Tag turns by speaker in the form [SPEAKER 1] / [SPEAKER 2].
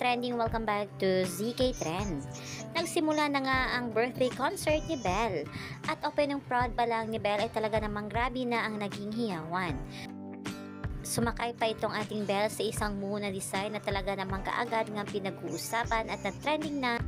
[SPEAKER 1] ka-trending, welcome back to ZK Trend. Nagsimula na nga ang birthday concert ni Belle at open ng prod pa lang ni Belle ay talaga namang grabe na ang naging hiyawan. Sumakay pa itong ating Belle sa isang Muna design na talaga namang kaagad nga pinag-uusapan at nag-trending na